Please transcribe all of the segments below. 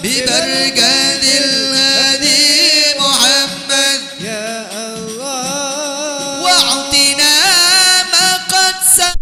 ببركة الهدي محمد يا الله واعطنا ما قد سبق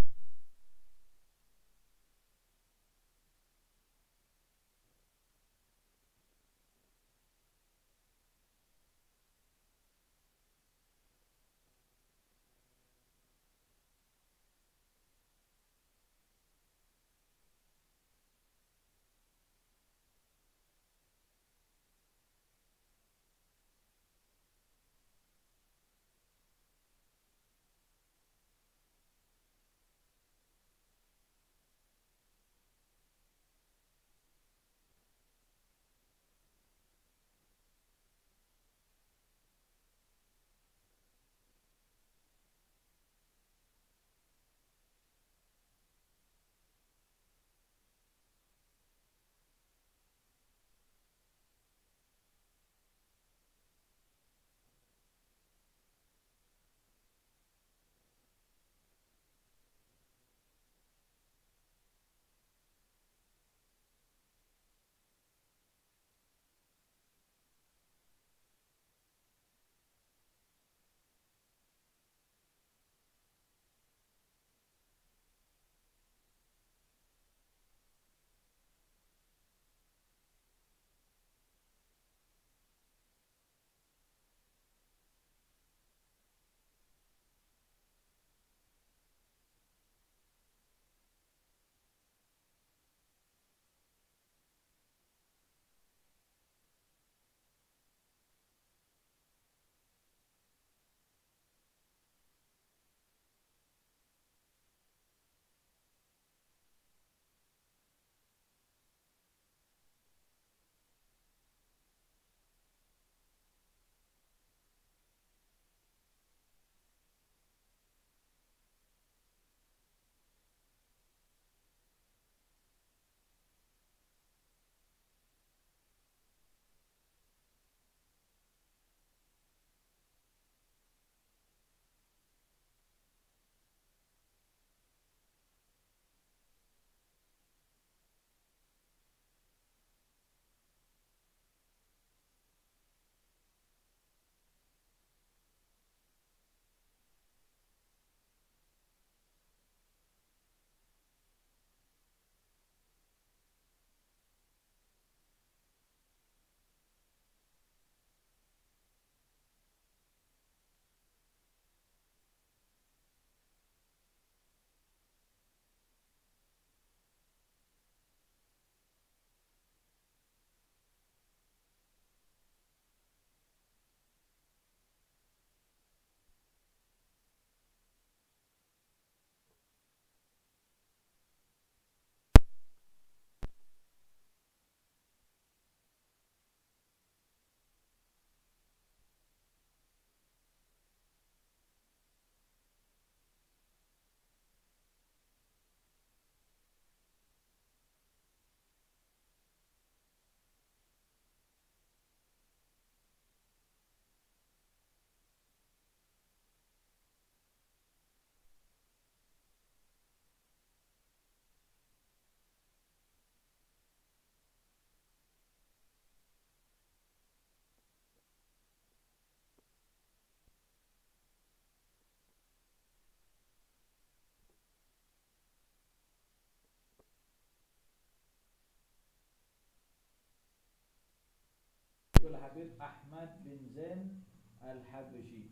Habib Ahmad bin Zain Al-Habsyi.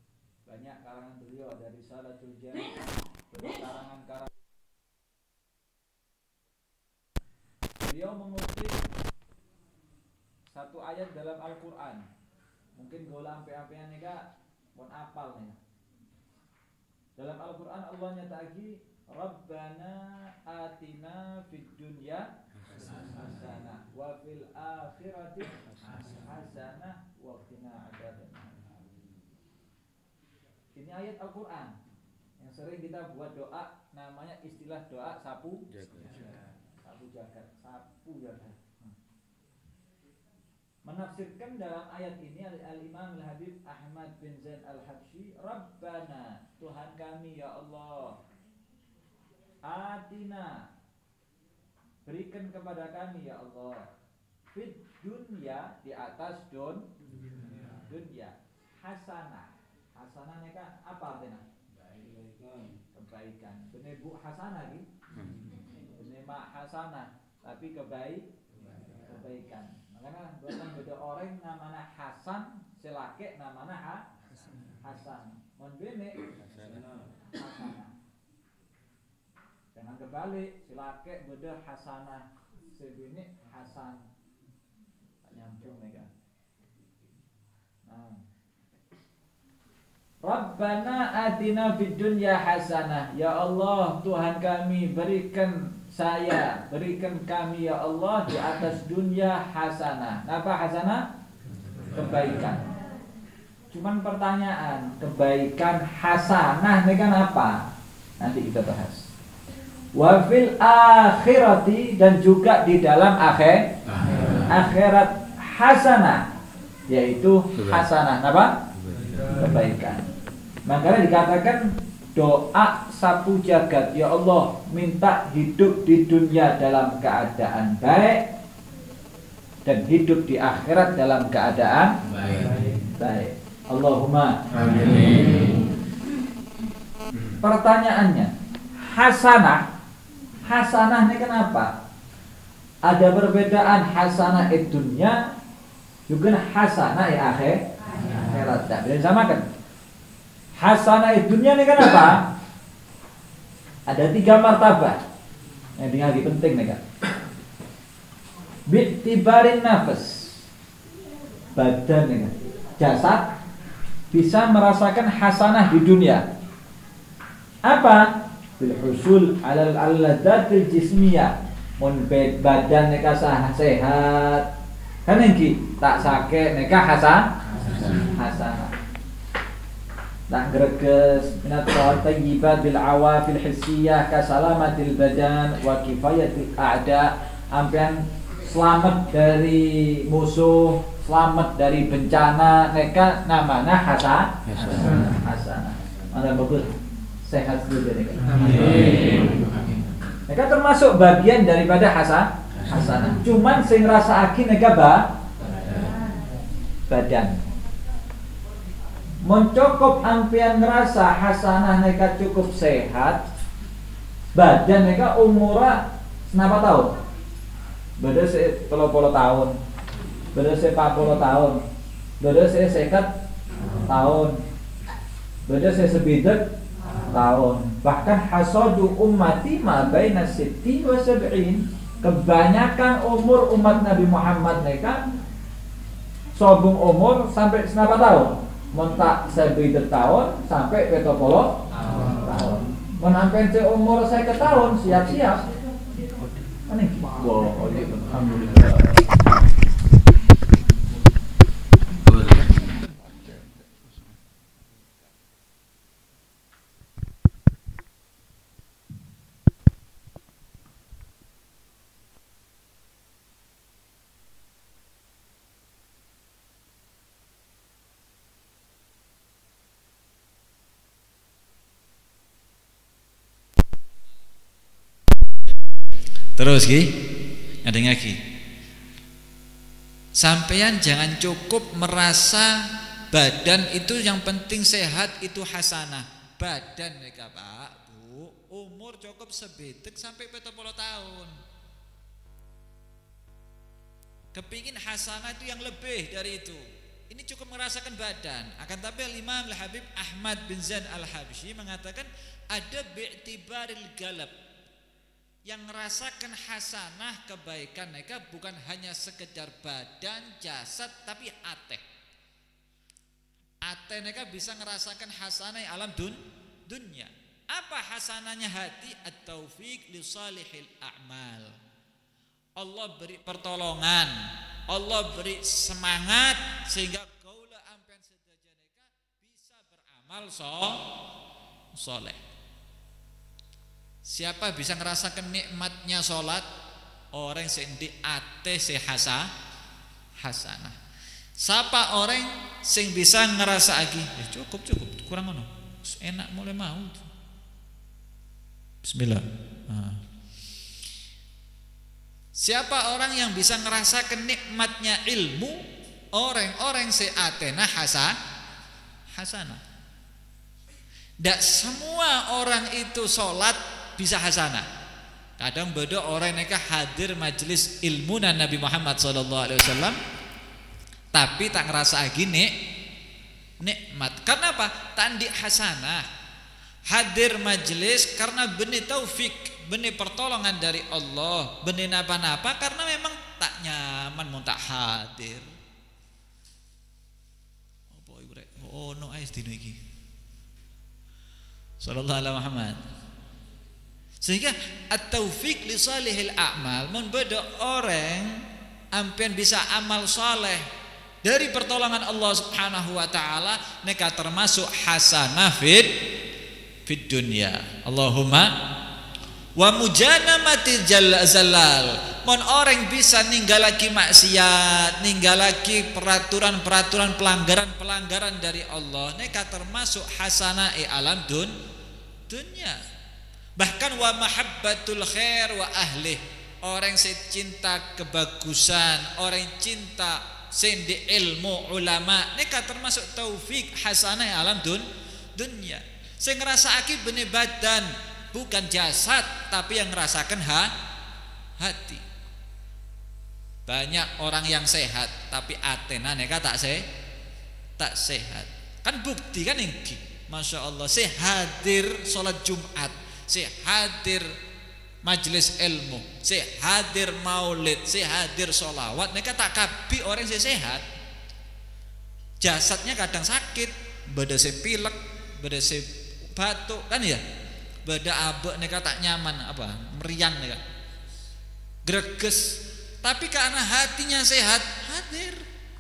Banyak karangan beliau dari Salatul Jami', karangan-karangan. Beliau mengutip satu ayat dalam Al-Qur'an. Mungkin gola ampe-ampean nika pun apal nih. Dalam Al-Qur'an Allah nyataki Rabbana atina fid dunya hasanah wa fil akhirati hasanah wa qina adzabannar. Ini ayat Al-Qur'an yang sering kita buat doa, namanya istilah doa sapu jagat. Sapu jagat. Menafsirkan dalam ayat ini Al-Imam Al-Habib Ahmad bin Zain Al-Habsyi, Rabbana, Tuhan kami ya Allah, atina, berikan kepada kami ya Allah, Fit dunya di atas dunya. Hasanah. Hasanah nika apa artinya? Kebaikan. Bener Bu hasanah gitu. Bener mak hasanah, tapi kebaikan. Makanya bukan beda orang namanya Hasan, selake namanya Hasan. Mon bene hasanah. Jangan kebalik, selake beda hasanah, sebene Hasan. Nyambung mereka. Nah. Rabbana atina fid dunya hasanah. Ya Allah, Tuhan kami, berikan kami ya Allah di atas dunia hasanah. Apa hasanah? Kebaikan. Cuman pertanyaan, kebaikan hasanah ini kan apa? Nanti kita bahas. Wa fil akhirati, dan juga di dalam akhirat hasanah, yaitu hasanah apa? Kebaikan. Makanya dikatakan doa sapu jagat, ya Allah, minta hidup di dunia dalam keadaan baik dan hidup di akhirat dalam keadaan baik. Allahumma amin. Pertanyaannya, hasanah ini kenapa? Ada perbedaan hasanah di dunia juga hasanah di akhirat. Tak bisa disamakan. Hasanah di dunia ini kenapa? Ada 3 martabat. Yang lagi penting nih kan. Bi'tibarin nafas, badan nih kan, jasad bisa merasakan hasanah di dunia. Apa? Bil husul alal alladzatil jismiyah. Mun badan nek sehat, kan iki tak sakit nek hasanah. Tak greges minat tayyibat bil awafil hissiyah ka salamatil badan wa kifayatil a'da. Ampian selamat dari musuh, selamat dari bencana, neka namanya hasanah. Mana bagus sehat dulu neka. Amin. Neka termasuk bagian daripada hasanah. Cuman sing ngrasakake neka badan. Mencukup ampian ngerasa hasanah neka cukup sehat, badan neka umurnya senapa tahun? Beda se 30 tahun, beda se 40 tahun, beda se 50 tahun, beda se sebidek tahun. Bahkan hasadu ummati ma baina 60 wa 70. Kebanyakan umur umat Nabi Muhammad neka sobung umur sampai senapa tahun? Montak sebidek tahun sampai 70 tahun. Menampen se umur 50 tahun siap-siap. Aneh. Wow, alhamdulillah. Terus Ki, ada lagi. Sampean jangan cukup merasa badan itu yang penting sehat, itu hasanah. Badan mereka Pak, Bu, umur cukup sebetek sampai 70 tahun. Kepingin hasanah itu yang lebih dari itu. Ini cukup merasakan badan. Akan tapi Imam Al-Habib Ahmad bin Zain Al-Habsyi mengatakan ada bi'tibaril galab. Yang merasakan hasanah kebaikan mereka bukan hanya sekedar badan, jasad, tapi ate mereka bisa merasakan hasanah alam dunia. Apa hasanahnya hati? At-taufiq li salihil a'mal. Allah beri pertolongan, Allah beri semangat sehingga kaula ampean sedaja mereka bisa beramal soleh. Siapa bisa merasakan nikmatnya sholat? Orang yang di ate hasanah. Siapa orang yang bisa ngerasa lagi? Ya cukup kurang ngono. Enak mulai mau. Bismillah. Siapa orang yang bisa ngerasakan nikmatnya ilmu? Orang-orang se'atena hasanah. Tidak semua orang itu sholat bisa hasanah. Kadang beda orang yang hadir majelis ilmu Nabi Muhammad SAW, tapi tak ngerasa gini nikmat. Karena apa? Tandi hasanah. Hadir majelis karena benih taufik, benih pertolongan dari Allah, benih napa-napa karena memang tak nyaman mau tak hadir. Oh no ais dino iki. Sallallahu alaihi Muhammad. Sehingga at-taufik li salihil a'mal, mun beda orang ampian bisa amal saleh dari pertolongan Allah Subhanahu wa taala neka termasuk hasanah fid dunya. Allahumma wa mujanamati zalal. Mon orang bisa ninggalaki maksiat, ninggalaki peraturan-peraturan pelanggaran dari Allah, neka termasuk hasanah alam dunya. Bahkan wa mahabbatul khair wa ahlih, orang yang cinta kebagusan, orang yang cinta sendi ilmu ulama, neka termasuk taufik hasanah alam dunya. Saya ngerasaki benih badan, bukan jasad, tapi yang ngerasakan hati. Banyak orang yang sehat tapi atena neka tak sehat. Kan bukti kan ini. Masya Allah, saya hadir sholat Jumat, saya hadir majelis ilmu, saya hadir maulid, saya hadir sholawat, neka tak kabi orang saya sehat. Jasadnya kadang sakit, beda saya pilek, beda saya batuk kan ya, beda abek neka tak nyaman apa meriang neka greges. Tapi karena hatinya sehat, hadir.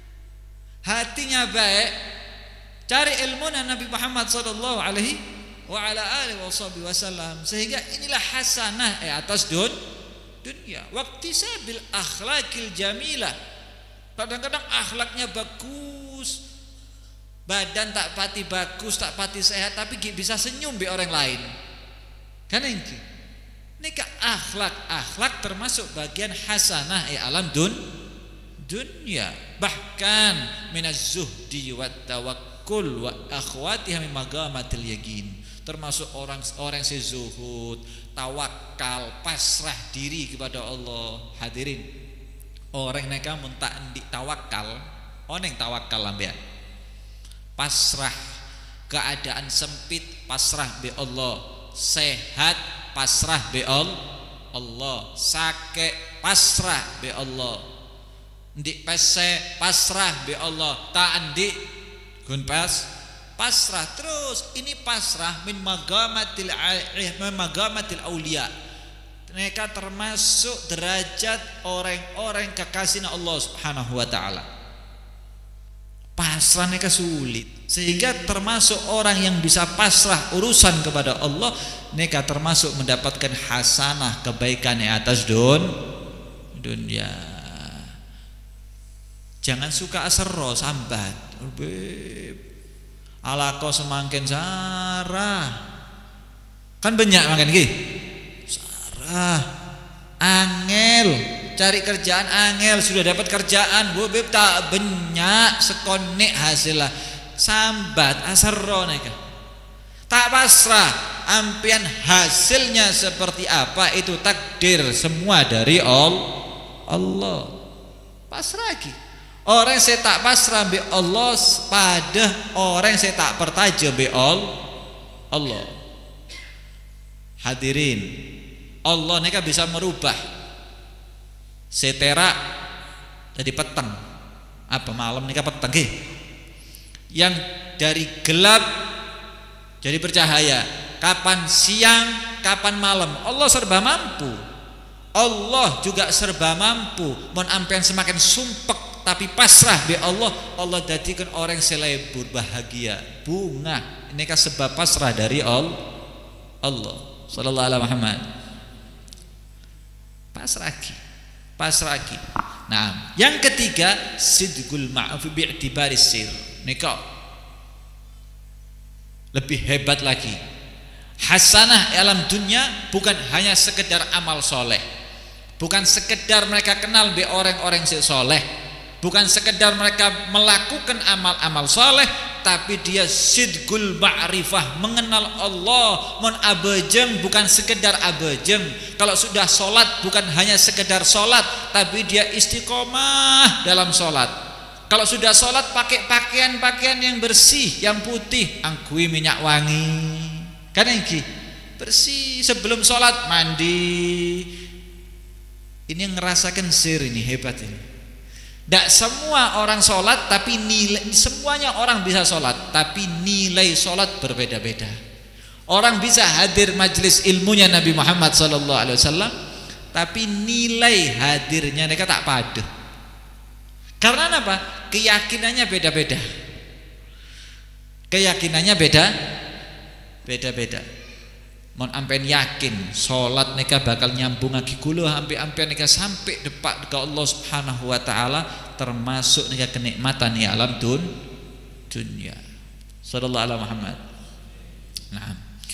Hatinya baik, cari ilmu Nabi Muhammad sallallahu alaihi wa ala alihi wasallam. Sehingga inilah hasanah atas dunia. Waqtisabil akhlaqil jamilah. Kadang-kadang akhlaknya bagus, badan tak pati bagus, tak pati sehat, tapi bisa senyum be orang lain. Kan ini. Nika akhlak termasuk bagian hasanah alam dunia. Bahkan minaz zuhdi wat tawakkul wa akhwatiha min magamatil yakin, termasuk orang yang zuhud, tawakal, pasrah diri kepada Allah. Hadirin, orang neka mun tak ndik tawakal, oneng tawakal lambean. Pasrah, keadaan sempit pasrah be Allah, sehat pasrah be Allah, sakit pasrah be Allah, ndik pese pasrah be Allah, tak ndik gun pasrah terus. Ini pasrah min magamatil aulia. Mereka termasuk derajat orang-orang kekasih Allah Subhanahu wa taala. Pasrah mereka sulit, sehingga termasuk orang yang bisa pasrah urusan kepada Allah, mereka termasuk mendapatkan hasanah kebaikan yang atas dunia. Jangan suka asero sambat, ala kau semakin sarah, kan banyak makan gini, sarah, angel. Cari kerjaan angel, sudah dapat kerjaan bobeb tak banyak sekonek hasilnya sambat asarro neka tak pasrah ampian hasilnya seperti apa itu takdir semua dari Allah. Pasrah lagi orang saya tak pasrah be Allah pada orang saya tak pertaja be Allah. Hadirin, Allah neka bisa merubah setera jadi petang, apa malam nikah petang yang dari gelap jadi bercahaya, kapan siang kapan malam, Allah serba mampu. Allah juga serba mampu. Mon ampean semakin sumpek tapi pasrah be Allah, Allah jadikan orang selebur bahagia bunga. Ini kan sebab pasrah dari Allah sallallahu alaihi Muhammad. Pasrah lagi. Nah, yang ketiga sidqul ma'ruf bi'tibari sir. Nikah lebih hebat lagi. Hasanah alam dunia bukan hanya sekedar amal soleh. Bukan sekedar mereka kenal be orang-orang si soleh, bukan sekedar mereka melakukan amal-amal soleh, tapi dia sidqul ma'rifah, mengenal Allah. Mon abejeng bukan sekedar abejeng. Kalau sudah solat bukan hanya sekedar solat, tapi dia istiqomah dalam solat. Kalau sudah solat pakai pakaian-pakaian yang bersih, yang putih, angkui minyak wangi, kan ini bersih. Sebelum solat mandi. Ini yang ngerasakan sir, ini hebat ini. Tidak semua orang sholat, tapi nilai, semuanya orang bisa sholat, tapi nilai sholat berbeda-beda. Orang bisa hadir majelis ilmunya Nabi Muhammad SAW, tapi nilai hadirnya mereka tak pada. Karena apa? Keyakinannya beda-beda. Keyakinannya beda-beda. Mon ampen yakin sholat mereka bakal nyambung lagi kulu ampe mereka sampai depak ke Allah Subhanahu wa taala, termasuk mereka kenikmatan ya alam dunia. Sallallahu alaihi Muhammad. Nah.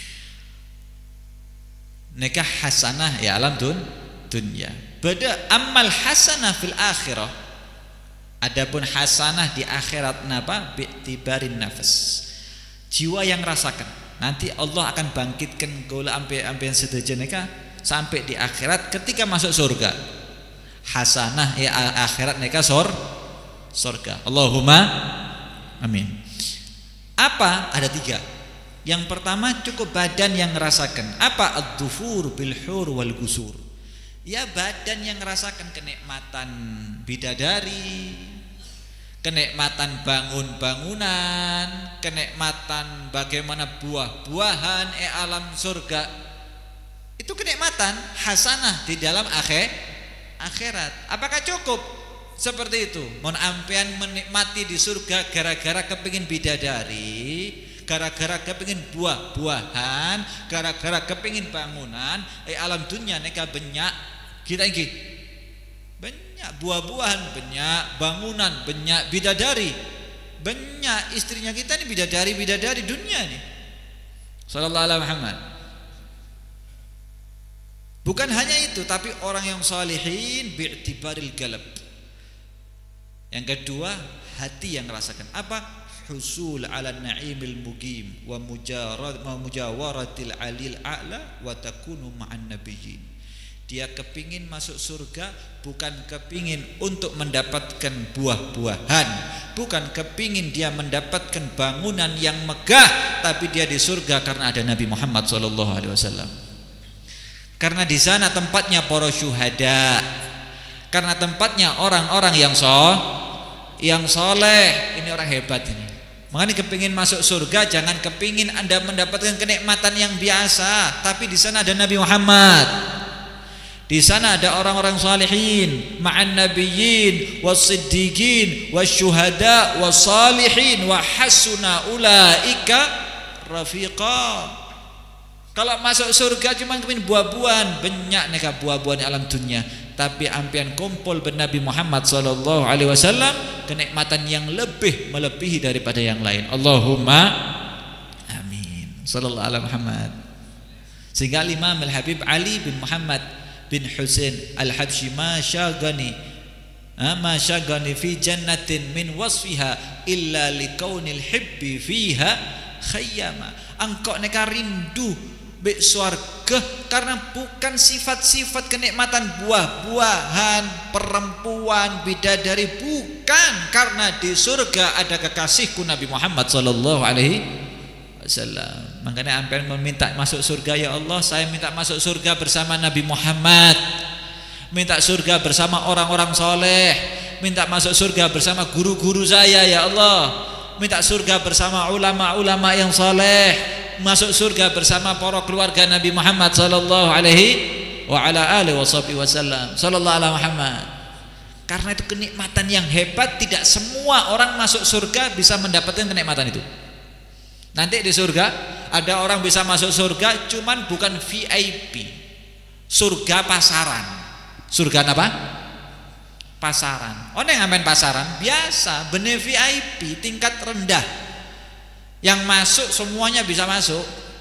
Mereka hasanah ya alam dunia. Beda amal hasanah fil akhirah. Adapun hasanah di akhirat napa? Bi'tibarin nafas. Jiwa yang rasakan. Nanti Allah akan bangkitkan gola ampe-ampean sedajan mereka sampai di akhirat ketika masuk surga. Hasanah ya akhirat mereka surga. Allahumma amin. Apa? Ada 3. Yang pertama cukup badan yang ngerasakan. Apa? Ad-dhufur bil hur wal gusur. Ya badan yang ngerasakan kenikmatan bidadari, kenikmatan bangun-bangunan, kenikmatan bagaimana buah-buahan alam surga. Itu kenikmatan hasanah di dalam akhirat. Apakah cukup seperti itu? Mon ampean menikmati di surga gara-gara kepingin bidadari, gara-gara kepingin buah-buahan, gara-gara kepingin bangunan, alam dunia neka banyak kita ini banyak buah-buahan, banyak bangunan, banyak bidadari, banyak istrinya kita ini bidadari dunia nih. Sallallahu alaihi Muhammad. Bukan hanya itu, tapi orang yang salihin bi'tibaril galab. Yang kedua, hati yang merasakan apa? Husul ala na'imil muqim wa mujawaratil alil a'la wa takunu ma'an nabiyyin. Dia kepingin masuk surga, bukan kepingin untuk mendapatkan buah-buahan, bukan kepingin dia mendapatkan bangunan yang megah, tapi dia di surga karena ada Nabi Muhammad SAW. Karena di sana tempatnya para syuhada, karena tempatnya orang-orang yang soleh. Ini orang hebat ini. Makanya kepingin masuk surga, jangan kepingin Anda mendapatkan kenikmatan yang biasa, tapi di sana ada Nabi Muhammad. Di sana ada orang-orang salihin, ma'an nabiyyin was-siddiqin wasyuhada was-salihin wa hasuna ulaika rafiqa. Kalau masuk surga cuma kepingin buah-buahan, banyak neka buah-buahan alam dunia, tapi ampian kumpul Nabi Muhammad sallallahu alaihi wasallam, kenikmatan yang lebih melebihi daripada yang lain. Allahumma amin. Sallallahu alaihi Muhammad. Sehingga Imam Al-Habib Ali bin Muhammad bin Husain Al-Habsyi ma syagani fi jannatin min wasfiha illa likaunil hibbi fiha khayyama. Engkau neka rindu be surga karena bukan sifat-sifat kenikmatan buah-buahan, perempuan, bidadari, bukan, karena di surga ada kekasihku Nabi Muhammad sallallahu alaihi wasallam. Makanya ampean meminta masuk surga, ya Allah, saya minta masuk surga bersama Nabi Muhammad, minta surga bersama orang-orang soleh, minta masuk surga bersama guru-guru saya, ya Allah, minta surga bersama ulama-ulama yang soleh, masuk surga bersama para keluarga Nabi Muhammad sallallahu alaihi wa ala alihi wasallam. Sallallahu alaihi Muhammad. Karena itu kenikmatan yang hebat, tidak semua orang masuk surga bisa mendapatkan kenikmatan itu. Nanti di surga ada orang bisa masuk surga, cuman bukan VIP, surga pasaran. Surga apa? Pasaran. Oh yang ngamen pasaran biasa, bener VIP tingkat rendah. Yang masuk semuanya bisa masuk,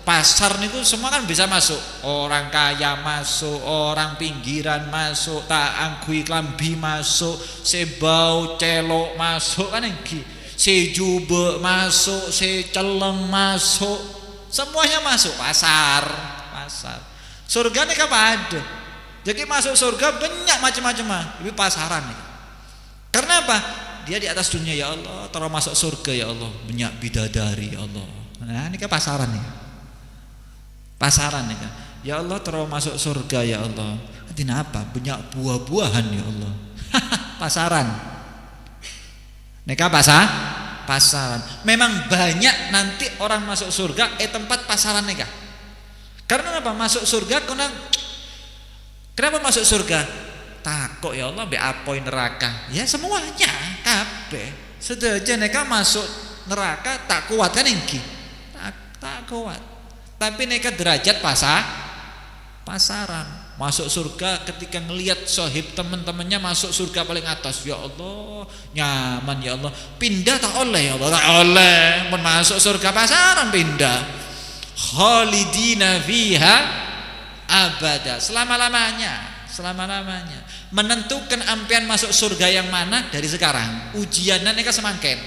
Pasar niku semua kan bisa masuk. Orang kaya masuk, orang pinggiran masuk, tak anggui klambi masuk, sebau celok masuk kan iki. Sejube masuk, seceleng masuk. Semuanya masuk pasar. Surga nih apa ada? Jadi masuk surga banyak macam-macam, tapi pasaran nih. Karena apa? Dia di atas dunia, ya Allah, terus masuk surga ya Allah, banyak bidadari ya Allah. Nah, ini kan pasaran nih. Pasaran nih kan. Ya Allah, terus masuk surga ya Allah. Artinya apa? Banyak buah-buahan ya Allah. Pasaran. Nika pasaran. Memang banyak nanti orang masuk surga tempat pasaran nika. Karena apa? Masuk surga kenapa masuk surga? Takut ya Allah be apoi neraka. Ya semuanya kabeh. Sedaja nika masuk neraka tak kuat kan iki. Tak kuat. Tapi nika derajat pasaran. Masuk surga ketika ngelihat sohib teman-temannya masuk surga paling atas, ya Allah nyaman ya Allah, pindah tak oleh ya Allah, tak oleh, mau masuk surga pasaran pindah, khalidina fiha abada, selama-lamanya. Menentukan ampian masuk surga yang mana dari sekarang. Ujiannya neka semangken,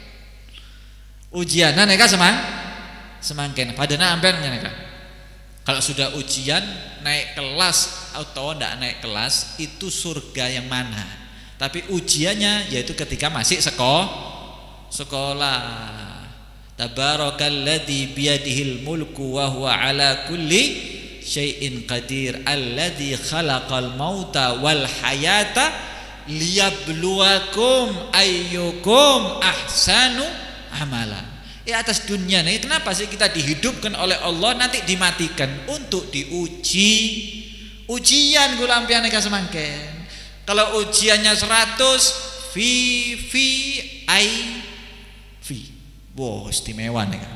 padahal ampian neka. Kalau sudah ujian naik kelas atau tidak naik kelas itu surga yang mana. Tapi ujiannya yaitu ketika masih sekolah. Tabarakalladzi biyadihil mulku wa huwa ala kulli syai'in qadir alladzi khalaqal mauta wal hayata liyabluwakum ayyukum ahsanu amala. Atas dunia nih, kenapa sih kita dihidupkan oleh Allah nanti dimatikan untuk diuji. Ujian gula ampian neka semangken. Kalau ujiannya 100 VIP. Wow, istimewa neka.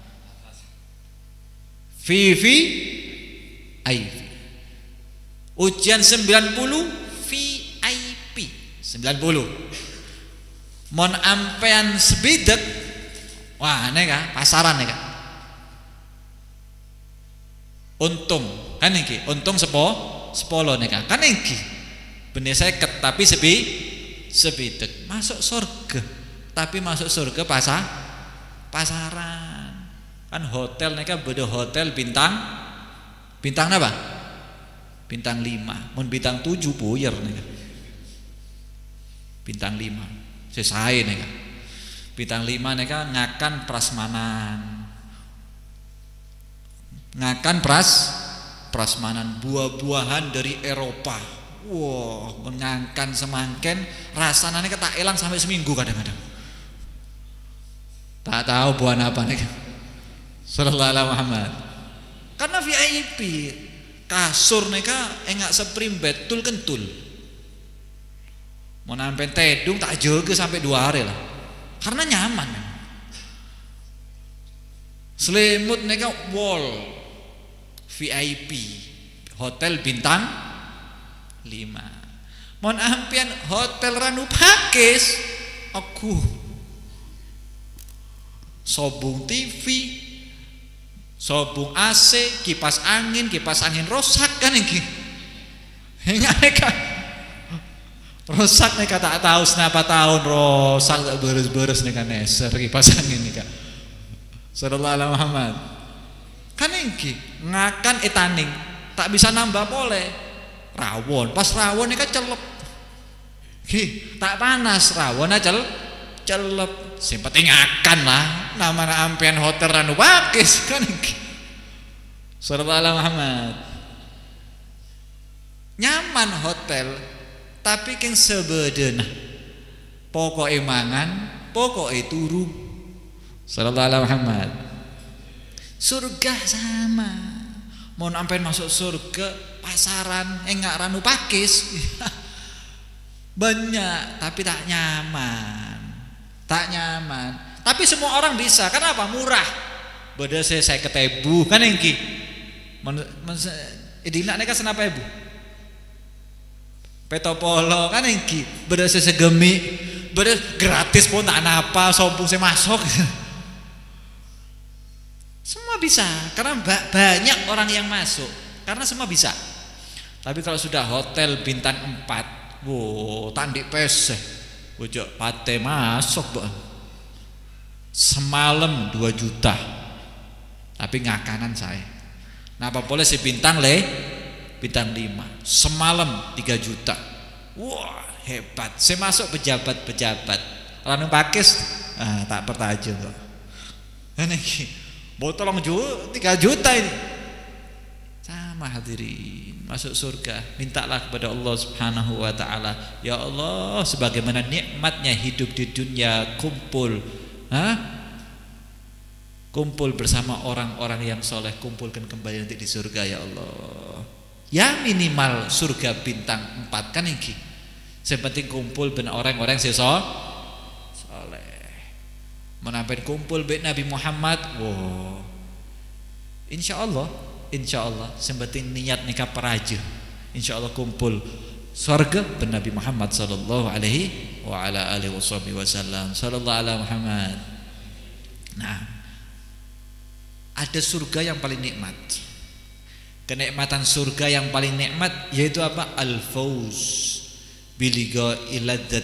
VIP. Ujian 90 VIP 90. Mon ampean sebidek. Wah, neka pasaran neka. Untung kan iki, untung sepolo neka. Kan iki. Bener 50 tapi sebidek. Masuk surga. Tapi masuk surga pasaran. Kan hotel neka beda hotel bintang apa? Bintang 5. Mun bintang 7 puyer neka. Bintang 5. Selesai neka. Bintang 5 neka ngakan prasmanan. Prasmanan buah-buahan dari Eropa. Wow, mengangkan semangken rasanya neka tak elang sampai seminggu kadang-kadang. Tak tahu buah apa neka. Sallallahu alaihi Muhammad. Karena VIP. Kasur neka enggak seprimbet tul kentul. Mau nampen tedung tak jaga sampai 2 hari lah. Karena nyaman. Selimut neka wall VIP hotel bintang 5. Mon ampian hotel ranu pakis aku sobung TV, sobung AC, kipas angin rusak kan iki. Neka rusak nih tak tahu senapa tahun rusak tak beres-beres nih kan neser kipas angin nih kak. Sallallahu alaihi Muhammad. Kan iki ngakan etaning tak bisa nambah boleh. Rawon, pas rawon nih kan celep. Tak panas rawon aja celep. Sempat ngakan lah. Nama ampian hotel ranu bakis kan iki. Sallallahu alaihi Muhammad. Nyaman hotel. Tapi keng sebedena pokok mangan, pokok turu. Sallallahu alaihi Muhammad. Surga sama. Mau ampein masuk surga pasaran enggak ranu pakis. Banyak tapi tak nyaman. Tapi semua orang bisa. Kenapa? Murah. Beda saya ketebu kan engki. Idina neka senapa ibu? Petopolo kan engki beda sesegemi beda gratis pun tak napa sombong saya masuk. Semua Semua bisa, karena banyak orang yang masuk, karena semua bisa. Tapi kalau sudah hotel bintang 4, wow, tandik peseh, bojok pate masuk, semalam 2 juta, tapi ngakanan saya. Nah, apa boleh si bintang bintang 5, semalam 3 juta, wah hebat. Saya masuk pejabat, orang pakis, tak pertajam kok. Ini botol 3 juta ini, sama hadirin. Masuk surga, mintalah kepada Allah Subhanahu wa taala, ya Allah, sebagaimana nikmatnya hidup di dunia, kumpul bersama orang-orang yang soleh, kumpulkan kembali nanti di surga ya Allah. Ya minimal surga bintang 4 kan iki. Yang penting kumpul benar orang-orang soleh. Menampil kumpul be Nabi Muhammad, wow. Insya Allah yang penting niat nikah peraja, insya Allah kumpul surga ben Nabi Muhammad sallallahu alaihi wa ala alihi wasallam, sallallahu ala Muhammad. Nah, ada surga yang paling nikmat. Kenikmatan surga yang paling nikmat yaitu apa? Al-fauz biliga'illah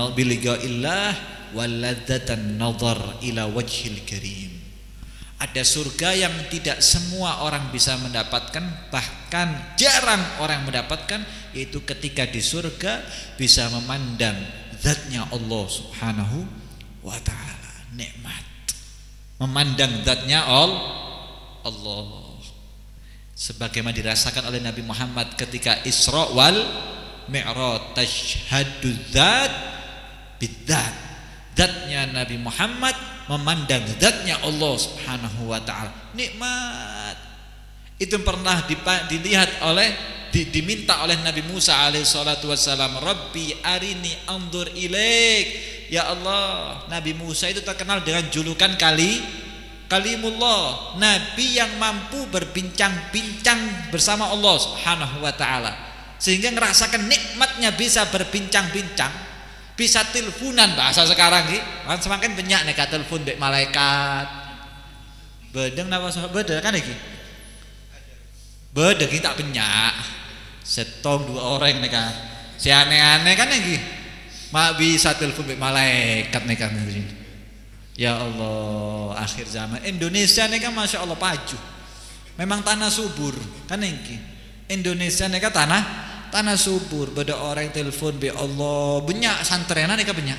wa ladzatan nazar ila wajhil karim. Ada surga yang tidak semua orang bisa mendapatkan, bahkan jarang orang mendapatkan, yaitu ketika di surga bisa memandang zatnya Allah Subhanahu wa ta'ala. Nikmat memandang zatnya Allah, sebagaimana dirasakan oleh Nabi Muhammad ketika Isra wal Mi'raj. Tashhadu dzat bidzat, zatnya Nabi Muhammad memandang zatnya Allah Subhanahu wa ta'ala. Nikmat itu pernah dilihat oleh diminta oleh Nabi Musa alaihi salatu wassalam, Rabbi arini anzur ilaik. Ya Allah, Nabi Musa itu terkenal dengan julukan Kalimullah, nabi yang mampu berbincang-bincang bersama Allah Subhanahu wa ta'ala, sehingga ngerasakan nikmatnya bisa berbincang-bincang, bisa teleponan bahasa sekarang kan semakin banyak nih telepon dek malaikat. Bedeng napa bedeng kan iki? Bedeng tak banyak. Setong 2 orang nih kan. Si aneh-aneh kan iki. Mak bisa telepon dek malaikat nih kan. Ya Allah, akhir zaman Indonesia nih kan masya Allah paju. Memang tanah subur kan iki. Indonesia nih kan tanah subur, beda orang telepon be Allah banyak santrenan nih banyak.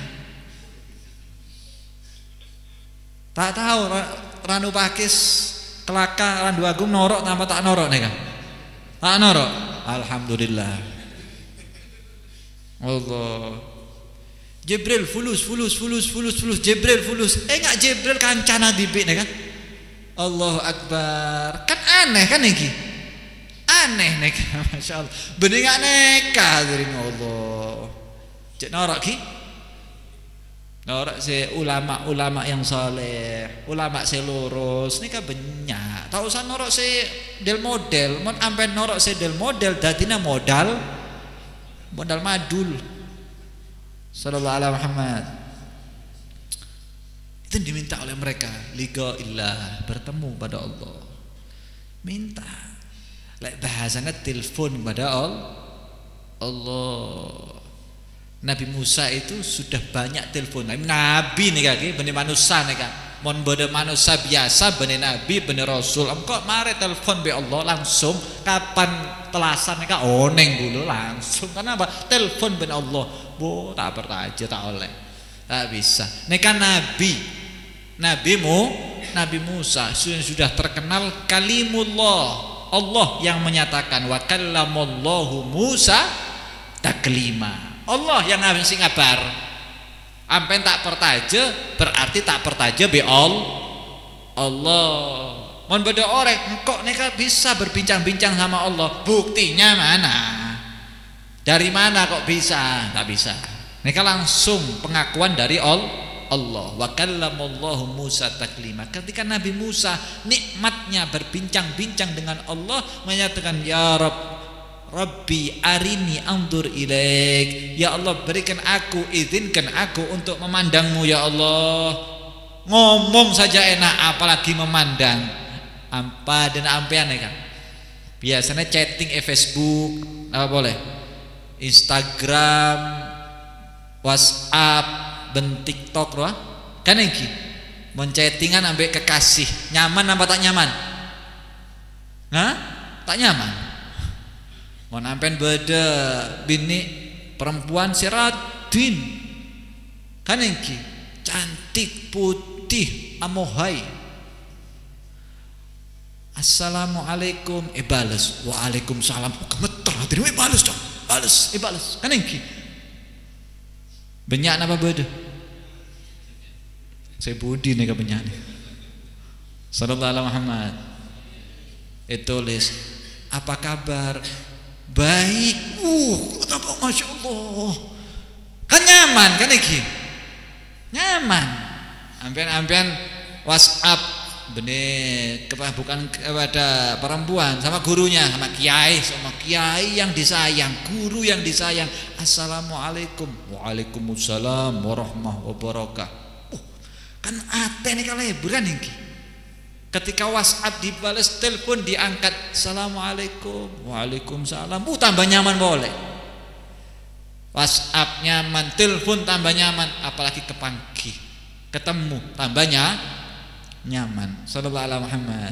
Tak tahu ranu pakis kelaka randu agung norok tanpa tak norok nih kan? Tak norok. Alhamdulillah. Allah. Jibril fulus. Jibril fulus. Enggak Jibril kancana dibik nih kan? Allahu Akbar. Kan aneh kan nih? Aneh neka, masya Allah. Bener nggak neka dari Allah. Cek norak ki, norak si ulama yang saleh, ulama si lurus. Neka banyak. Tak usah norak si del model, mon ampe norak si del model, datina modal madul. Sallallahu alaihi Muhammad. Itu diminta oleh mereka, liga illah, bertemu pada Allah. Minta. Lek bahasanya telepon kepada Allah. Nabi Musa itu sudah banyak telepon. Nabi nih kaki, benih manusia nih kan. Mon bener manusia biasa, benih nabi, benih rasul. Kok mari telepon be Allah langsung. Kapan telasan nih kan? Oneng dulu langsung. Karena apa? Telepon benih Allah. Bu tak pertaja tak oleh. Tak bisa. Nih kan Nabi Musa sudah terkenal kalimullah. Allah yang menyatakan wa kallamallahu Musa taklima. Allah yang ngasih ngabar. Ampen tak pertaja berarti tak pertaja be Allah. Mon beda orang engkau neka bisa berbincang-bincang sama Allah. Buktinya mana? Dari mana kok bisa? Tak bisa. Neka langsung pengakuan dari Allah. Wa kallamallahu Musa taklima. Ketika Nabi Musa nikmatnya berbincang-bincang dengan Allah, menyatakan ya Rabbi arini anzur ilaik. Ya Allah, berikan aku, izinkan aku untuk memandangmu ya Allah. Ngomong saja enak, apalagi memandang. Ampa dan ampean ya Kang. Biasanya chatting Facebook, apa boleh? Instagram, WhatsApp, ben TikTok loh. Kan iki. Mon chattingan ambek kekasih, nyaman apa tak nyaman? Hah? Tak nyaman. Mon ampen beda bini perempuan siradin. Kan iki, cantik, putih, amohai. Assalamualaikum, bales. Waalaikumsalam. Gemeter hati ini bales dong. Bales, bales. Kan iki. Banyak apa beda? Saya budi nih kebanyak nih. Sallallahu alaihi Muhammad. Tulis, apa kabar? Baik. Masya Allah. Kan nyaman kan iki? Nyaman. Ampian WhatsApp benih bukan kepada perempuan sama gurunya, sama kiai yang disayang, guru yang disayang. Assalamualaikum. Waalaikumsalam warahmatullahi wabarakatuh. Kan ate nih kaleburan iki. Ketika WhatsApp dibales, telepon diangkat, Assalamualaikum, Waalaikumsalam. Tambah nyaman boleh. WhatsApp nyaman, telepon tambah nyaman, apalagi kepangki. Ketemu tambahnya nyaman. Sallallahu alaihi Muhammad.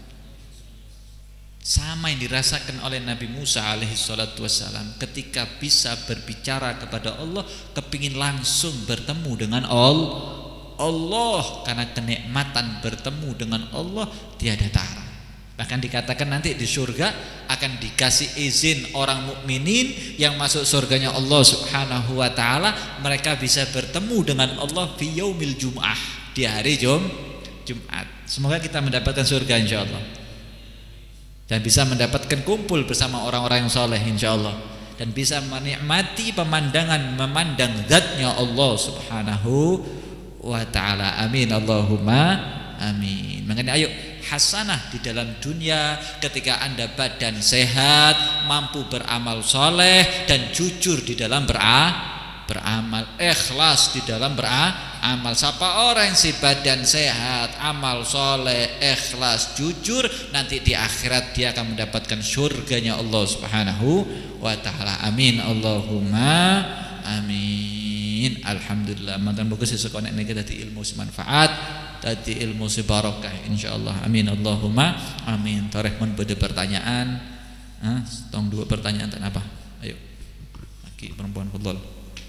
Sama yang dirasakan oleh Nabi Musa alaihi salatu wassalam ketika bisa berbicara kepada Allah, kepingin langsung bertemu dengan Allah, karena kenikmatan bertemu dengan Allah tiada tara. Bahkan dikatakan nanti di surga akan dikasih izin orang mukminin yang masuk surganya Allah Subhanahu wa taala, mereka bisa bertemu dengan Allah fi yaumil jum'ah, di hari Jumat. Semoga kita mendapatkan surga insyaallah. Dan bisa mendapatkan kumpul bersama orang-orang yang soleh insyaallah, dan bisa menikmati memandang zatnya Allah Subhanahu wa ta'ala. Amin Allahumma amin. Makanya ayo hasanah di dalam dunia ketika Anda badan sehat, mampu beramal soleh dan jujur di dalam beramal, ikhlas di dalam beramal. Siapa orang si badan sehat, amal soleh, ikhlas, jujur, nanti di akhirat dia akan mendapatkan surganya Allah Subhanahu wa ta'ala. Amin Allahumma amin. Alhamdulillah, mantan bagus sekonek niki dadi ilmu manfaat, dadi ilmu barokah insyaallah. Amin Allahumma amin. Tarikh mun beda pertanyaan. Tong dua pertanyaan tak apa? Ayo. Laki perempuan fadhol.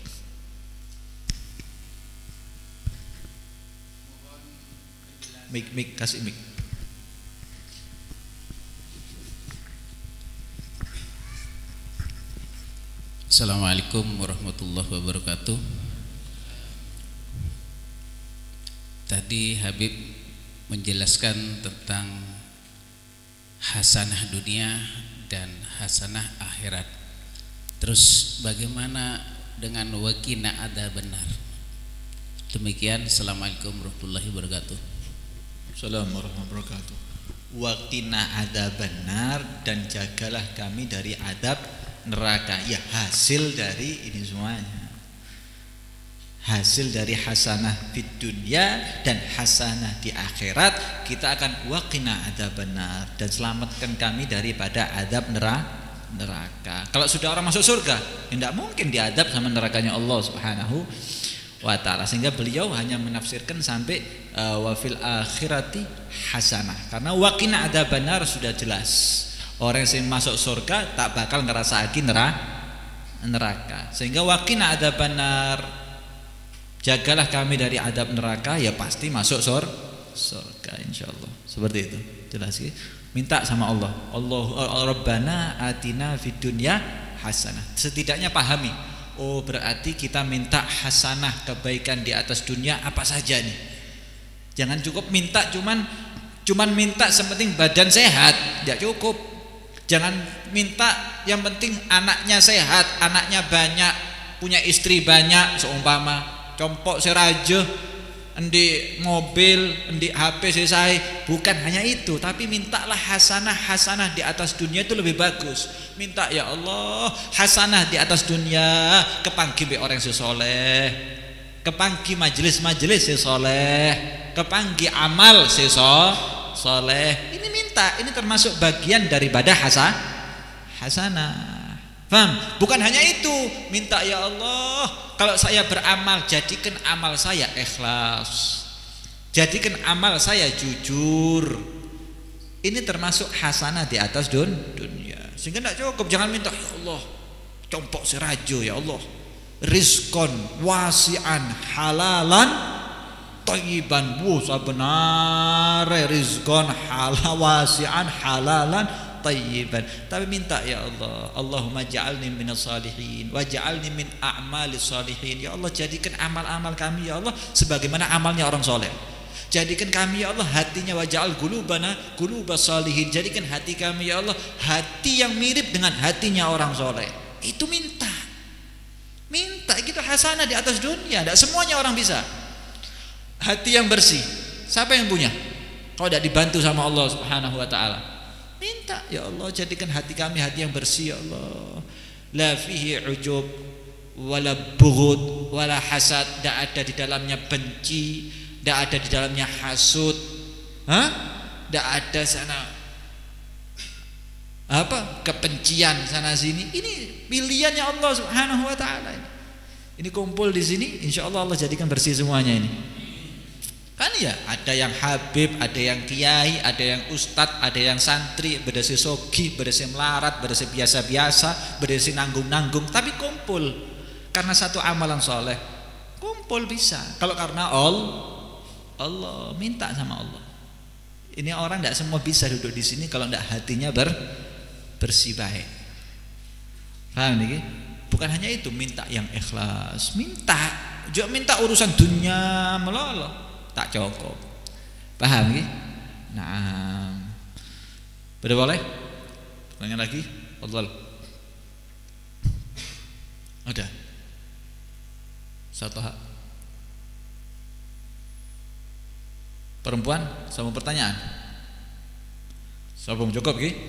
Mik kasih mik. Assalamualaikum warahmatullahi wabarakatuh. Tadi Habib menjelaskan tentang hasanah dunia dan hasanah akhirat. Terus bagaimana dengan waqina adzabannar? Demikian. Assalamualaikum warahmatullahi wabarakatuh. Assalamualaikum warahmatullahi wabarakatuh. Waqina adzabannar, dan jagalah kami dari adab neraka. Ya, hasil dari ini semuanya, hasil dari hasanah di dunia dan hasanah di akhirat, kita akan waqina adzabannar, dan selamatkan kami daripada adab neraka. Kalau sudah orang masuk surga, tidak mungkin diadab sama nerakanya Allah Subhanahu wa ta'ala. Sehingga beliau hanya menafsirkan sampai wa fil akhirati hasanah, karena waqina adzabannar sudah jelas. Orang yang masuk surga tak bakal ngerasa lagi neraka. Sehingga waqina adzabannar, jagalah kami dari adab neraka, ya pasti masuk surga insyaallah. Seperti itu. Jelas ya? Minta sama Allah. Rabbana atina fid dunya hasanah. Setidaknya pahami. Oh, berarti kita minta hasanah, kebaikan di atas dunia apa saja nih. Jangan cukup minta cuman minta sepenting badan sehat, tidak cukup. Jangan minta yang penting anaknya sehat, anaknya banyak, punya istri banyak, seumpama compok seraja, endi mobil, endi HP selesai. Bukan hanya itu, tapi mintalah hasanah di atas dunia itu lebih bagus. Minta ya Allah hasanah di atas dunia, kepanggi be orang sesoleh, kepanggi majelis sesoleh, kepanggi amal soleh. Ini minta, ini termasuk bagian daripada hasanah. Paham? Bukan hanya itu, minta ya Allah, kalau saya beramal jadikan amal saya ikhlas, jadikan amal saya jujur. Ini termasuk hasanah di atas dunia. Sehingga tidak cukup, jangan minta ya Allah compok serajo ya Allah, rizqon wasi'an halalan thayyiban. Sebenarnya rizqon halal wasi'an halalan tayyiban, tapi minta ya Allah, Allahumma ja'alni minas salihin wa ja'alni min a'malis salihin. Ya Allah, jadikan amal-amal kami ya Allah sebagaimana amalnya orang soleh. Jadikan kami ya Allah hatinya, wa ja'al qulubana qulubas salihin. Jadikan hati kami ya Allah hati yang mirip dengan hatinya orang soleh. Itu minta. Minta gitu hasanah di atas dunia. Tidak semuanya orang bisa. Hati yang bersih, siapa yang punya? Kalau tidak dibantu sama Allah Subhanahu wa taala. Minta ya Allah, jadikan hati kami hati yang bersih ya Allah. La fihi ujub wala bughd wala hasad. Tidak ada di dalamnya benci, tidak ada di dalamnya hasud. Tidak ada sana kebencian sana sini. Ini pilihannya Allah Subhanahu wa taala. Ini kumpul di sini, insyaallah Allah jadikan bersih semuanya ini. Kan ya, ada yang habib, ada yang kiai, ada yang ustadz, ada yang santri, berdasi sogi, berdasi melarat, berdasi biasa-biasa, berdasi nanggung-nanggung, tapi kumpul karena satu amalan soleh. Kumpul bisa. Kalau karena Allah minta sama Allah. Ini orang tidak semua bisa duduk di sini kalau tidak hatinya bersih baik. Paham nih? Bukan hanya itu, minta yang ikhlas, juga minta urusan dunia melolo. Tak cukup. Paham ya? Nah, boleh? Tanya lagi? Allah. Ada. Satu hak. Perempuan sama pertanyaan. Sebelum cukup ki?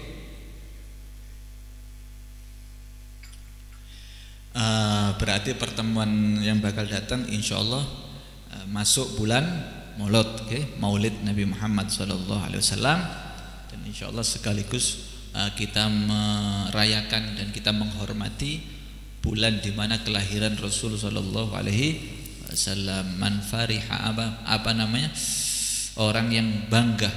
Berarti pertemuan yang bakal datang insyaallah masuk bulan Maulud, Maulid Nabi Muhammad SAW, dan insyaallah sekaligus kita merayakan dan kita menghormati bulan di mana kelahiran Rasul Sallallahu Alaihi Wasallam. Man fariha apa namanya, orang yang bangga,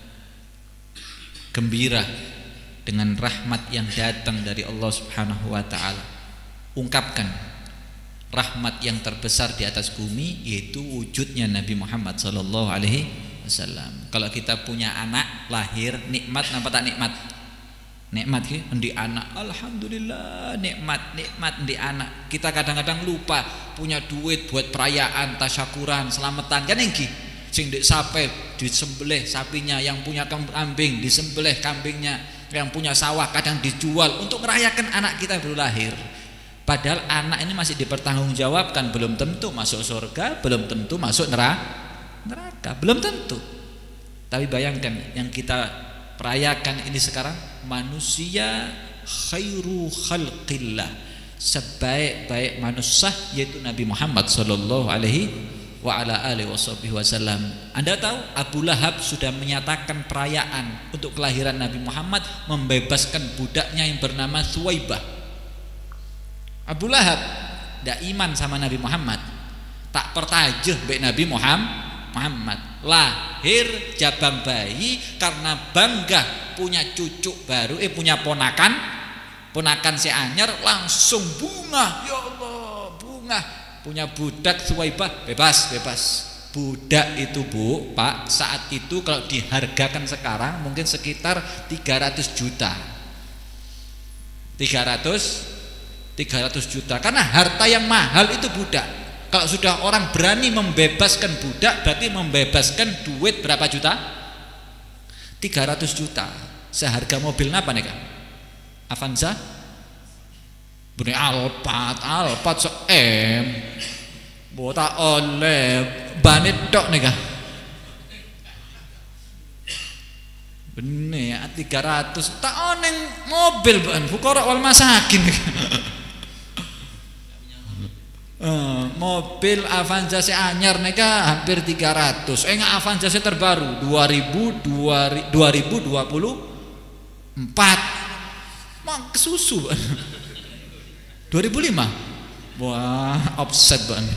gembira dengan rahmat yang datang dari Allah Subhanahu Wa Taala. Ungkapkan rahmat yang terbesar di atas bumi, yaitu wujudnya Nabi Muhammad Sallallahu Alaihi Wasallam. Kalau kita punya anak lahir, nikmat nampak tak nikmat? Nikmat ki, endi anak, alhamdulillah, nikmat endi anak. Kita kadang-kadang lupa punya duit buat perayaan, tasyakuran, selamatan kan engki. Sing ndek sape disembelih sapinya, yang punya kambing disembelih kambingnya, yang punya sawah kadang dijual untuk merayakan anak kita baru lahir. Padahal anak ini masih dipertanggungjawabkan, belum tentu masuk surga, belum tentu masuk neraka, belum tentu. Tapi bayangkan yang kita perayakan ini sekarang, manusia khairu khalqillah, sebaik-baik manusia, yaitu Nabi Muhammad sallallahu alaihi wa ala alihi wasallam. Anda tahu Abu Lahab sudah menyatakan perayaan untuk kelahiran Nabi Muhammad, membebaskan budaknya yang bernama Thuwaibah. Abu Lahab tidak iman sama Nabi Muhammad, tak pertajah mbek Nabi Muhammad, lahir jabang bayi karena bangga punya cucu baru, punya ponakan si anyar, langsung bunga, ya Allah, bunga, punya budak Thuwaibah, bebas. Budak itu Bu, Pak, saat itu kalau dihargakan sekarang mungkin sekitar 300 juta. 300 juta, karena harta yang mahal itu budak. Kalau sudah orang berani membebaskan budak, berarti membebaskan duit berapa juta? 300 juta. Seharga mobil apa nih Kak? Avanza? Bunyi Alphard se-M. Bota oleh banit tok nih Kak. Bener 300 tak oneng mobil ban fukara wal masakin. Mobil Avanza se anyar neka hampir 300. Enggak Avanza se terbaru 2024. Mang kesusu. 2005. Wah, offset banget.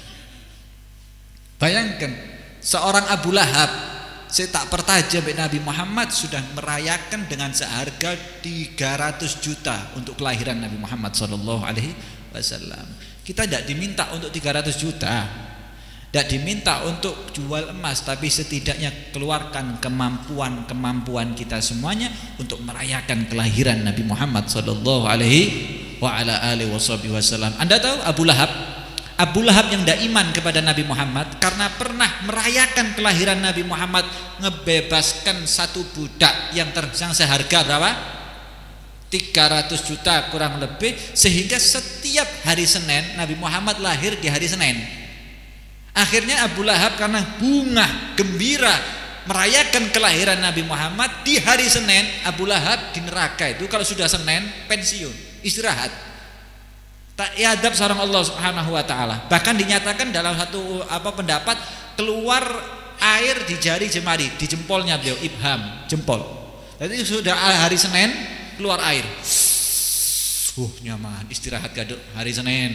Bayangkan seorang Abu Lahab, saya tak pertaja Nabi Muhammad sudah merayakan dengan seharga 300 juta untuk kelahiran Nabi Muhammad sallallahu alaihi wasallam. Kita tidak diminta untuk 300 juta, tidak diminta untuk jual emas, tapi setidaknya keluarkan kemampuan kita semuanya untuk merayakan kelahiran Nabi Muhammad sallallahu alaihi wasallam. Anda tahu Abu Lahab yang tidak iman kepada Nabi Muhammad karena pernah merayakan kelahiran Nabi Muhammad, ngebebaskan satu budak yang seharga berapa? 300 juta kurang lebih, sehingga setiap hari Senin Nabi Muhammad lahir di hari Senin. Akhirnya Abu Lahab karena bunga gembira merayakan kelahiran Nabi Muhammad di hari Senin, Abu Lahab di neraka itu kalau sudah Senin pensiun, istirahat. Tak iadab seorang Allah Subhanahu wa taala. Bahkan dinyatakan dalam satu pendapat keluar air di jari jemari, di jempolnya beliau, ibham, jempol. Jadi sudah hari Senin keluar air. Nyaman, istirahat gaduk hari Senin.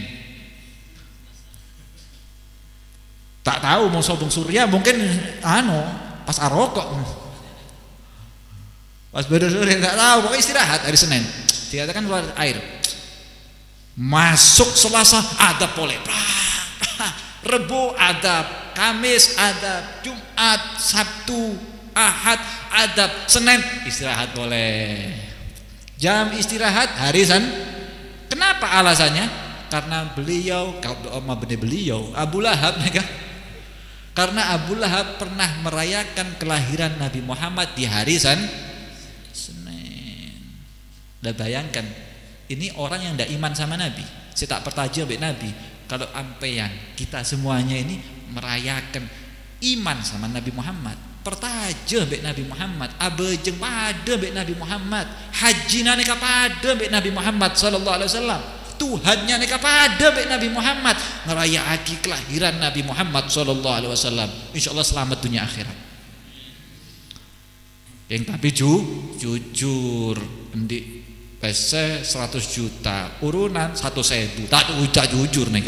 Tak tahu mau sobong surya mungkin pas arokok. Pas beda surya tak tahu, pokoknya istirahat hari Senin. Dikatakan keluar air. Masuk Selasa ada pole. Rebo ada, Kamis ada, Jumat, Sabtu, Ahad ada, Senin istirahat boleh. Jam istirahat hari Senin. Kenapa alasannya? Karena beliau Abu Lahab karena Abu Lahab pernah merayakan kelahiran Nabi Muhammad di hari Senin. Dan bayangkan, ini orang yang tidak iman sama Nabi. Saya tak pertaja Nabi. Kalau ampean kita semuanya ini merayakan iman sama Nabi Muhammad, pertaja Nabi Muhammad, abejeng pada Nabi Muhammad, hajina neka pada Nabi Muhammad sallallahu alaihi wasallam, Tuhannya neka pada Nabi Muhammad, ngerayaaki kelahiran Nabi Muhammad sallallahu alaihi wasallam. Insyaallah selamat dunia akhirat. Yang tapi jujur endi PC 100 juta, urunan 100.000, tak ucap jujur neka.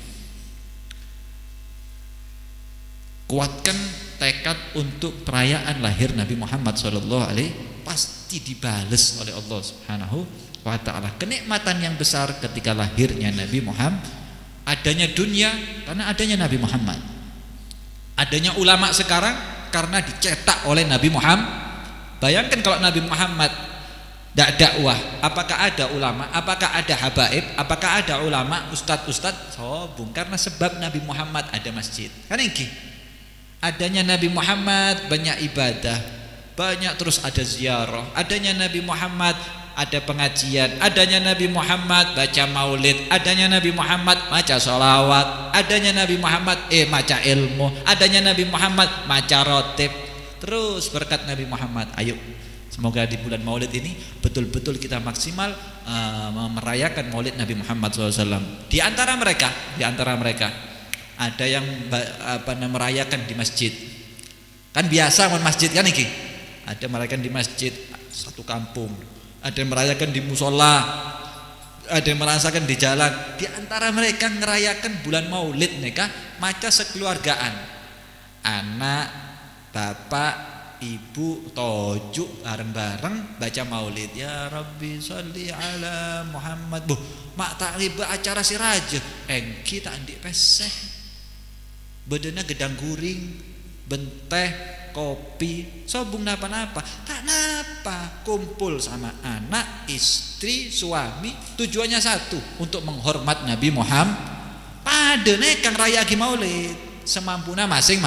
Kuatkan tekad untuk perayaan lahir Nabi Muhammad sallallahu alaihi pasti dibales oleh Allah Subhanahu wa taala. Kenikmatan yang besar ketika lahirnya Nabi Muhammad, adanya dunia karena adanya Nabi Muhammad. Adanya ulama sekarang karena dicetak oleh Nabi Muhammad. Bayangkan kalau Nabi Muhammad tidak dakwah, apakah ada ulama, apakah ada habaib, apakah ada ulama, ustadz sobung, karena sebab Nabi Muhammad ada masjid. Kan ini adanya Nabi Muhammad banyak ibadah, banyak terus ada ziarah. Adanya Nabi Muhammad ada pengajian, adanya Nabi Muhammad baca maulid, adanya Nabi Muhammad baca sholawat, adanya Nabi Muhammad baca ilmu, adanya Nabi Muhammad baca rotib. Terus berkat Nabi Muhammad. Ayo, semoga di bulan maulid ini betul-betul kita maksimal merayakan maulid Nabi Muhammad SAW. Di antara mereka ada yang merayakan di masjid. Kan biasa masjid kan iki. Ada merayakan di masjid satu kampung. Ada yang merayakan di musola. Ada yang merasakan di jalan. Di antara mereka merayakan bulan maulid mereka maca sekeluargaan. Anak, bapak, ibu tojuk bareng-bareng baca maulid. Ya Rabbi sholli ala Muhammad. Mak tak riba acara si raja. Kita andik peseh. Bedena gedang guring, benteh, kopi, sobung napa-napa, tak napa, kumpul sama anak, istri, suami, tujuannya satu, untuk menghormat Nabi Muhammad. Pada nekang raya maulid, semampuna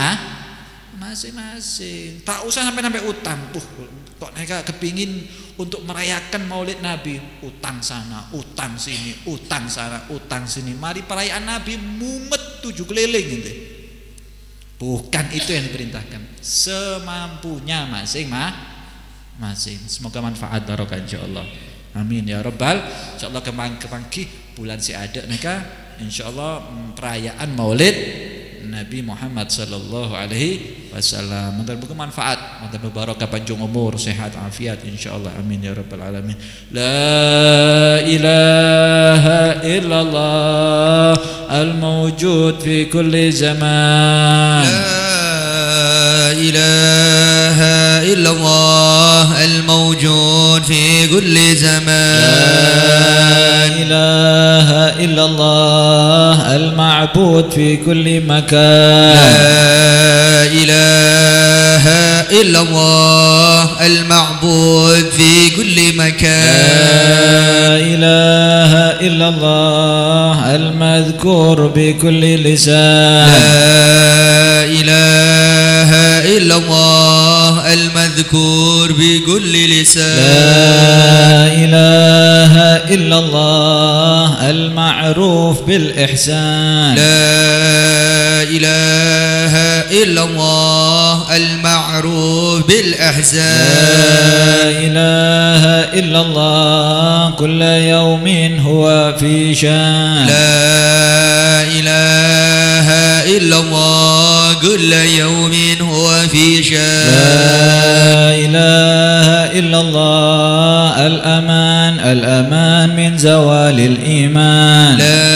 masing-masing. Tak usah sampai utang. Kok mereka kepingin untuk merayakan maulid Nabi, utang sana, utang sini, utang sana, utang sini. Mari perayaan Nabi mumet 7 keliling gitu. Bukan itu yang diperintahkan. Semampunya masing-masing. Semoga manfaat barokah insyaallah. Amin ya rabbal. Insyaallah kemangki bulan si ada mereka insyaallah perayaan Maulid Nabi Muhammad sallallahu alaihi wasallam. Mudah-mudahan bermanfaat, mudah-mudahan barokah panjang umur, sehat, afiat insyaallah. Amin ya rabbal alamin. La ilaha illallah al-mawjud fi kulli zaman. لا إله إلا الله الموجود في كل زمان. لا إله إلا الله المعبود في كل مكان. لا إله إلا الله المعبود في كل مكان. لا إله إلا الله المذكور بكل لسان. لا إله إلا الله المذكور بكل لسان. لا إله إلا الله المعروف بالإحسان. لا إله إلا الله المعروف بالإحسان. لا إله إلا الله كل يوم هو في شان. لا إله إلا الله كل يوم هو في شان. لا إله إلا الله الأمان الأمان من زوال الإيمان. لا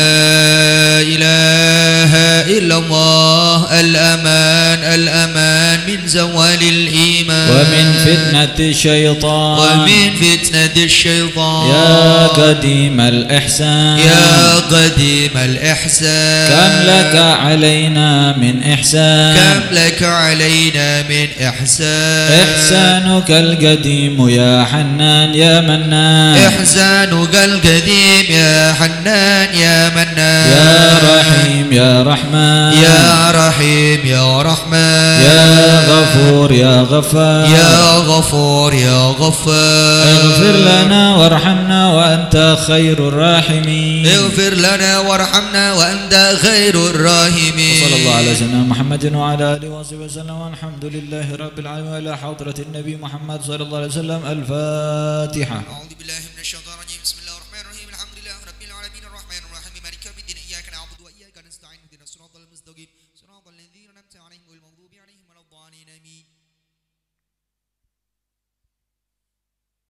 إله إلا الله الأمان الأمان من زوال الإيمان. ومن فتنة الشيطان. ومن فتنة الشيطان. يا قديم الإحسان. يا قديم الإحسان. كم لك علينا من إحسان. كم لك علينا من إحسان. إحسانك القديم يا حنان يا منان. إحسانك القديم يا حنان يا منان. يا رحيم يا رحمن. يا رحيم يا رحمن. يا غفور يا غفار. يا غفور يا غفار. اغفر لنا وارحمنا وأنت خير الراحمين. اغفر لنا وارحمنا وأنت خير الراحمين. صلى الله على سيدنا محمد وعلى آله وصحبه وسلم والحمد لله رب العالمين وإلى حضرة النبي محمد صلى الله عليه وسلم. الفاتحة. أعوذ بالله من الشيطان الرجيم. بسم الله الرحمن الرحيم. الحمد لله رب العالمين الرحمن الرحيم مالك يوم الدين إياك نعبد وإياك نستعين اهدنا الصراط المستقيم صراط الذين أنعمت عليهم